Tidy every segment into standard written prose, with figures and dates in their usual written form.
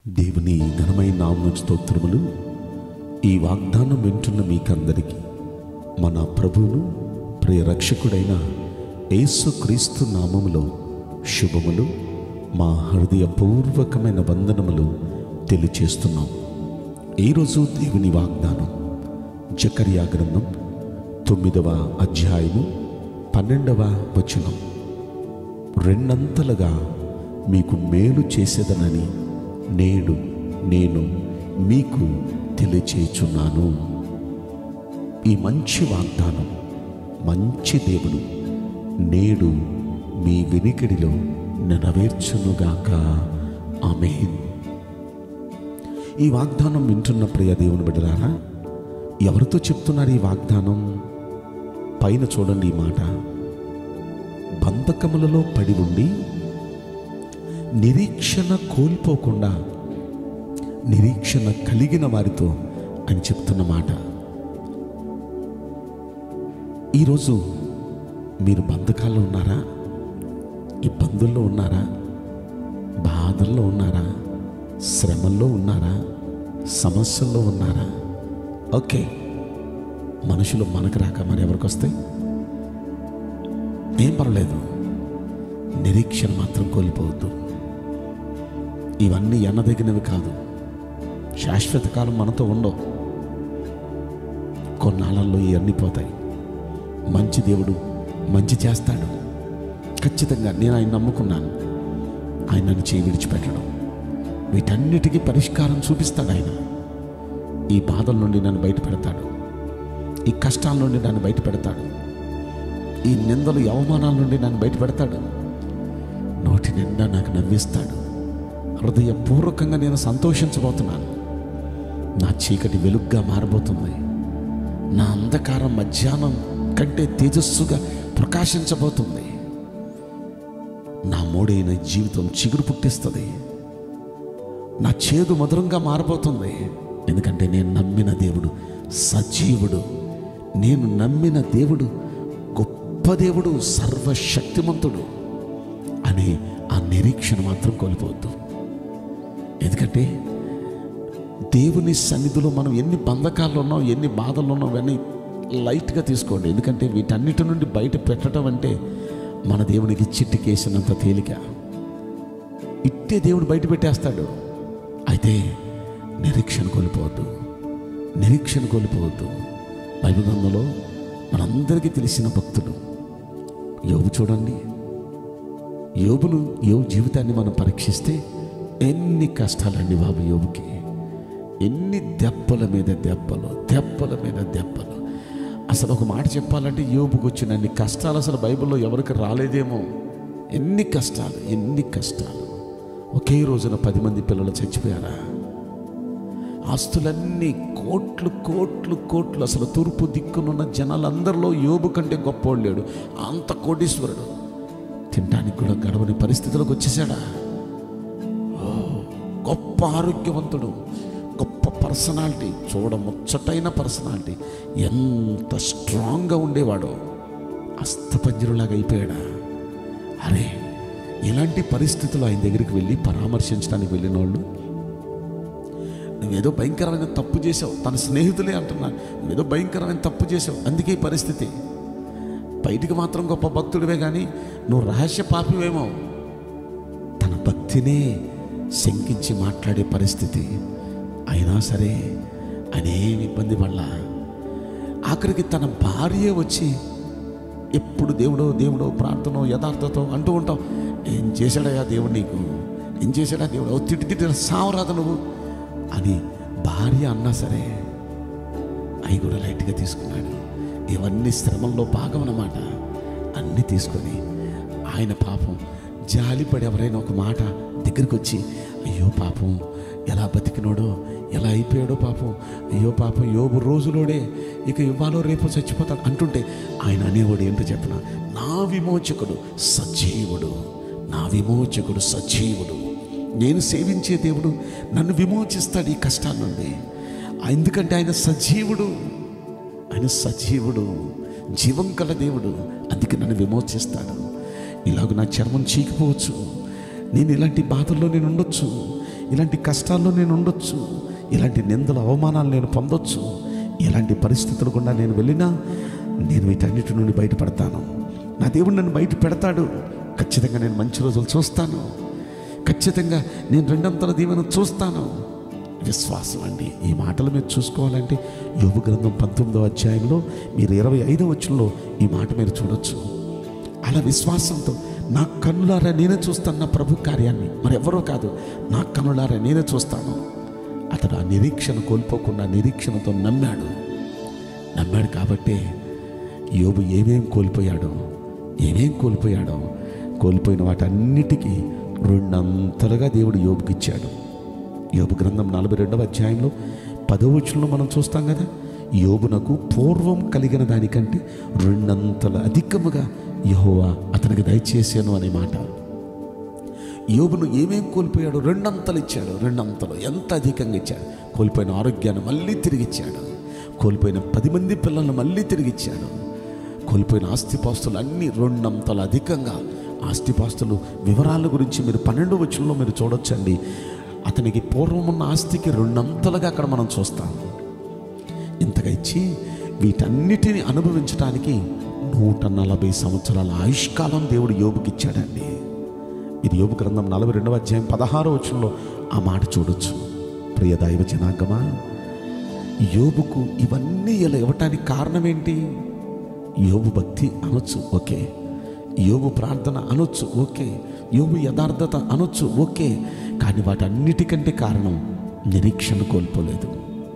దేవుని ఘనమైన నామమున స్తోత్రములు. ఈ వాగ్దానం వింటున్న మీకందరికీ మన ప్రభువును ప్రియ రక్షకుడైన యేసుక్రీస్తు నామములో శుభములు, మా హృదయపూర్వకమైన వందనములు తెలియచేస్తున్నాం. ఈరోజు దేవుని వాగ్దానం జకర్యా గ్రంథం 9వ అధ్యాయము 12వ వచనం. రెండంతలుగా మీకు మేలు చేసేదనని నేడు నేను మీకు తెలియచేయుచున్నాను. ఈ మంచి వాగ్దానం మంచి దేవుడు నేడు మీ వినికిడిలో నెరవేర్చునుగాక. ఆమేన్. ఈ వాగ్దానం వింటున్న ప్రియ దేవుని బిడ్డలారా, ఎవరితో చెప్తున్నారు ఈ వాగ్దానం? పైన చూడండి ఈ మాట. బంధకములలో పడి ఉండి నిరీక్షణ కోల్పోకుండా నిరీక్షణ కలిగిన వారితో అని చెప్తున్న మాట. ఈరోజు మీరు బంధకాల్లో ఉన్నారా? ఇబ్బందుల్లో ఉన్నారా? బాధల్లో ఉన్నారా? శ్రమల్లో ఉన్నారా? సమస్యల్లో ఉన్నారా? ఓకే, మనుషులు మనకు రాక మరి ఎవరికి వస్తాయి? ఏం పర్వాలేదు, నిరీక్షణ మాత్రం కోల్పోవద్దు. ఇవన్నీ ఎన్నదగినవి కాదు, శాశ్వత కాలం మనతో ఉండవు. కొన్నాళ్ళల్లో ఇవన్నీ పోతాయి. మంచి దేవుడు మంచి చేస్తాడు. ఖచ్చితంగా నేను ఆయన నమ్ముకున్నాను. ఆయన నన్ను చేయి విడిచిపెట్టడం, వీటన్నిటికీ పరిష్కారం చూపిస్తాడు. ఆయన ఈ బాధల నుండి నన్ను బయట పెడతాడు, ఈ కష్టాల నుండి నన్ను బయట పెడతాడు, ఈ నిందలు అవమానాల నుండి నన్ను బయట పెడతాడు. నోటి నిండా నాకు నవ్విస్తాడు. హృదయపూర్వకంగా నేను సంతోషించబోతున్నాను. నా చీకటి వెలుగ్గా మారబోతుంది. నా అంధకారం మధ్యాహ్నం కంటే తేజస్సుగా ప్రకాశించబోతుంది. నా మోడైన జీవితం చిగురు పుట్టిస్తుంది. నా చేదు మధురంగా మారబోతుంది. ఎందుకంటే నేను నమ్మిన దేవుడు సజీవుడు. నేను నమ్మిన దేవుడు గొప్ప దేవుడు, సర్వశక్తిమంతుడు అనే ఆ నిరీక్షణ మాత్రం కోల్పోవద్దు. ఎందుకంటే దేవుని సన్నిధిలో మనం ఎన్ని బంధకాల్లో ఉన్నాం, ఎన్ని బాధల్లో ఉన్నాం, అవన్నీ లైట్గా తీసుకోండి. ఎందుకంటే వీటన్నిటి నుండి బయట పెట్టడం అంటే మన దేవునికి చిట్టికేసినంత తేలిక. ఇట్టే దేవుడు బయట పెట్టేస్తాడు. అయితే నిరీక్షణ కోల్పోవద్దు, నిరీక్షణ కోల్పోవద్దు. బైబిల్ గ్రంథంలో మనందరికీ తెలిసిన భక్తుడు యోబు. చూడండి, యోబు జీవితాన్ని మనం పరీక్షిస్తే ఎన్ని కష్టాలండి బాబు యోబుకి. ఎన్ని దెబ్బల మీద దెబ్బలు, దెబ్బల మీద దెబ్బలు. అసలు ఒక మాట చెప్పాలంటే యోబుకు వచ్చినన్ని కష్టాలు అసలు బైబిల్లో ఎవరికి రాలేదేమో. ఎన్ని కష్టాలు, ఎన్ని కష్టాలు. ఒకే రోజున 10 మంది పిల్లలు చచ్చిపోయారా? ఆస్తులన్నీ కోట్లు కోట్లు కోట్లు. అసలు తూర్పు దిక్కునున్న జనాలందరిలో యోబు కంటే గొప్పవాడు లేడు. అంత కోటీశ్వరుడు. తినడానికి కూడా గడవని పరిస్థితులకు వచ్చేసాడా? గొప్ప ఆరోగ్యవంతుడు, గొప్ప పర్సనాలిటీ, చూడముచ్చటైన పర్సనాలిటీ. ఎంత స్ట్రాంగ్గా ఉండేవాడో అస్థపంజరులాగా అయిపోయాడా? అరే, ఇలాంటి పరిస్థితులు ఆయన దగ్గరికి వెళ్ళి పరామర్శించడానికి వెళ్ళిన వాళ్ళు, నువ్వేదో భయంకరమైన తప్పు చేసావు. తన స్నేహితులే అంటున్నారు, నువ్వేదో భయంకరమైన తప్పు చేసావు, అందుకే ఈ పరిస్థితి. బయటికి మాత్రం గొప్ప భక్తుడివే కానీ నువ్వు రహస్య పాపివేమో. తన భక్తినే శంకించి మాట్లాడే పరిస్థితి. అయినా సరే అనేక ఇబ్బంది వల్ల ఆఖరికి తన భార్య వచ్చి ఎప్పుడు దేవుడో దేవుడో ప్రార్థన యథార్థతో అంటూ ఉంటావు. ఏం చేశాడయా దేవుడు నీకు? ఏం చేశాడా దేవుడు? తిట్టి సావరాదు నువ్వు అని భార్య అన్నా సరే అవి కూడా లైట్గా తీసుకున్నాడు. ఇవన్నీ శ్రమంలో భాగం అన్నమాట. అన్నీ తీసుకొని ఆయన పాపం జాలిపడి ఎవరైనా ఒక మాట దగ్గరికి వచ్చి, అయ్యో పాపం ఎలా బతికినోడో, ఎలా అయిపోయాడో పాపం, అయ్యో పాపం యోబు రోజులోడే, ఇక ఇవ్వాలో రేపు చచ్చిపోతాడు అంటుంటే ఆయన అనేవాడు ఏంటో చెప్పిన, నా విమోచకుడు సజీవుడు, నా విమోచకుడు సజీవుడు. నేను సేవించే దేవుడు నన్ను విమోచిస్తాడు ఈ కష్టాల నుండి. ఎందుకంటే ఆయన సజీవుడు, ఆయన సజీవుడు, జీవం కల దేవుడు. అందుకే నన్ను విమోచిస్తాడు. ఇలాగ నా చర్మం చీకిపోవచ్చు, నేను ఇలాంటి బాధల్లో నేను ఉండొచ్చు, ఇలాంటి కష్టాల్లో నేను ఉండొచ్చు, ఇలాంటి నిందల అవమానాలు నేను పొందొచ్చు, ఎలాంటి పరిస్థితులు గుండా నేను వెళ్ళినా నేను వీటన్నిటి నుండి బయటపడతాను. నా దేవుడు నన్ను బయట పెడతాడు. ఖచ్చితంగా నేను మంచి రోజులు చూస్తాను. ఖచ్చితంగా నేను 200 దీవెన చూస్తాను. విశ్వాసం అండి. ఈ మాటలు మీరు చూసుకోవాలంటే యోబు గ్రంథం 19వ అధ్యాయంలో మీరు 25వ వచనంలో ఈ మాట మీరు చూడొచ్చు. అలా విశ్వాసంతో నా కన్నులారా నేనే చూస్తాను నా ప్రభు కార్యాన్ని, మరెవరో కాదు, నా కన్నులారా నేనే చూస్తాను. అతడు ఆ నిరీక్షణ కోల్పోకుండా నిరీక్షణతో నమ్మాడు కాబట్టే యోబు ఏమేం కోల్పోయాడో కోల్పోయిన వాటన్నిటికీ 2 దేవుడు యోబుకి ఇచ్చాడు. యోబు గ్రంథం 42వ అధ్యాయంలో 10వ వచనంలో మనం చూస్తాం కదా, యోబునకు పూర్వం కలిగిన దానికంటే 2 అధికముగా యెహోవా అతనికి దయచేసాను అనే మాట. యోబును ఏమేం కోల్పోయాడు? 2 ఇచ్చాడు. 2 ఎంత అధికంగా ఇచ్చాడు? కోల్పోయిన ఆరోగ్యాన్ని మళ్ళీ తిరిగిచ్చాడు, కోల్పోయిన 10 మంది పిల్లలను మళ్ళీ తిరిగిచ్చాడు, కోల్పోయిన ఆస్తిపాస్తులు అన్నీ 2 అధికంగా. ఆస్తిపాస్తులు వివరాల గురించి మీరు 12వ వచనంలో మీరు చూడొచ్చండి. అతనికి పూర్వం ఉన్న ఆస్తికి 2 అక్కడ మనం చూస్తాం. ఇంతగా ఇచ్చి వీటన్నిటిని అనుభవించడానికి 140 సంవత్సరాల ఆయుష్కాలం దేవుడు యోబుకి ఇచ్చాడండి. ఇది యోబు గ్రంథం 42వ అధ్యాయం 16వ వచనంలో ఆ మాట చూడొచ్చు. ప్రియ దైవ జనాంగమా, యోబుకు ఇవన్నీ ఇలా ఇవ్వటానికి కారణం ఏంటి? యోబు భక్తి అనొచ్చు, ఓకే. యోబు ప్రార్థన అనొచ్చు, ఓకే. యోబు యథార్థత అనొచ్చు, ఓకే. కానీ వాటన్నిటికంటే కారణం నిరీక్షణ కోల్పోలేదు.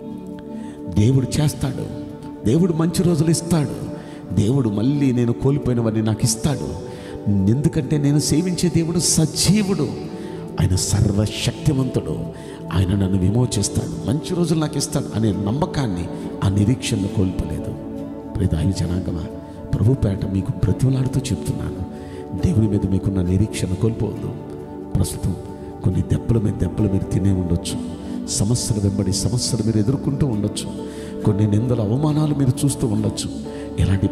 దేవుడు చేస్తాడు, దేవుడు మంచి రోజులు ఇస్తాడు, దేవుడు మళ్ళీ నేను కోల్పోయినవన్నీ నాకు ఇస్తాడు. ఎందుకంటే నేను సేవించే దేవుడు సజీవుడు, ఆయన సర్వశక్తివంతుడు, ఆయన నన్ను విమోచిస్తాడు, మంచి రోజులు నాకు ఇస్తాడు అనే నమ్మకాన్ని, ఆ నిరీక్షణను కోల్పోలేదు. ప్రియదైవ జనాంగమా, ప్రభు పేట మీకు బ్రతిమలాడుతూ చెప్తున్నాను, దేవుని మీద మీకున్న నిరీక్షణ కోల్పోవద్దు. ప్రస్తుతం కొన్ని దెబ్బల మీద దెబ్బలు మీరు తినే ఉండొచ్చు, సమస్యలు వెంబడి సమస్యలు మీరు ఎదుర్కొంటూ ఉండొచ్చు, కొన్ని నిందల అవమానాలు మీరు చూస్తూ ఉండొచ్చు. ఎలాంటి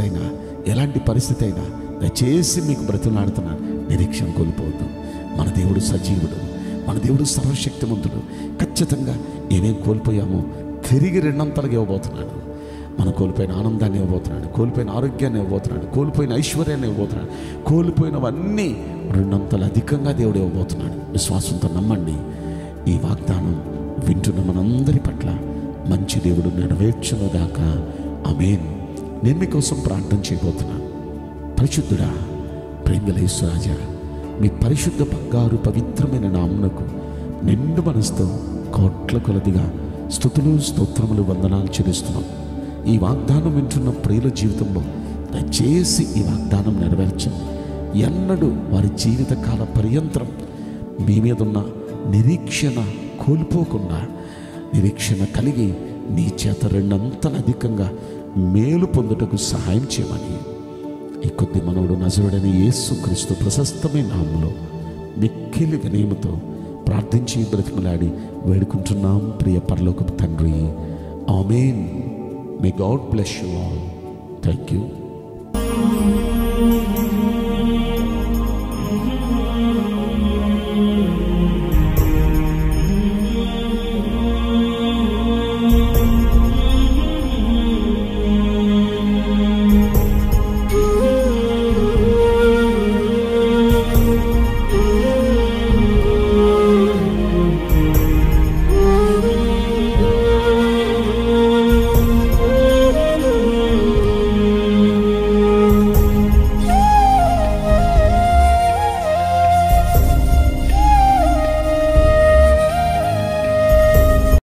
పరిస్థితి అయినా దయచేసి మీకు బ్రతిమలాడుతున్నాను, నిరీక్షణ కోల్పోవద్దు. మన దేవుడు సజీవుడు, మన దేవుడు సర్వశక్తిమంతుడు. ఖచ్చితంగా ఏమేం కోల్పోయామో తిరిగి 2 ఇవ్వబోతున్నాడు. మనం కోల్పోయిన ఆనందాన్ని ఇవ్వబోతున్నాడు, కోల్పోయిన ఆరోగ్యాన్ని ఇవ్వబోతున్నాడు, కోల్పోయిన ఐశ్వర్యాన్ని ఇవ్వబోతున్నాడు, కోల్పోయినవన్నీ 2 అధికంగా దేవుడు ఇవ్వబోతున్నాడు. విశ్వాసంతో నమ్మండి. ఈ వాగ్దానం వింటున్న మనందరి పట్ల మంచి దేవుడు నెరవేర్చునుగాక. ఆమేన్. నేను మీకోసం ప్రార్థన చేయబోతున్నాను. పరిశుద్ధుడా, ప్రేమగల యేసురాజా, మీ పరిశుద్ధ బంగారు పవిత్రమైన నామమునకు నిండు మనసుతో కోట్ల కొలదిగా స్తుతులు స్తోత్రములు వందనాలు చెల్లిస్తున్నాం. ఈ వాగ్దానం వింటున్న ప్రియుల జీవితంలో దయచేసి ఈ వాగ్దానం నెరవేర్చండి. ఎన్నడూ వారి జీవితకాల పర్యంతరం మీ మీద ఉన్న నిరీక్షణ కోల్పోకుండా నిరీక్షణ కలిగి నీ చేత 2 అధికంగా మేలు పొందుటకు సహాయం చేయమని ఈ కొద్ది మనవుడు నజరుడైన యేసుక్రీస్తు ప్రశస్తమైన నామములో మిక్కిలి వినయముతో ప్రార్థించి బ్రతిమలాడి వేడుకుంటున్నాం ప్రియ పరలోకపు తండ్రి. ఆమేన్. May God bless you all. Thank you.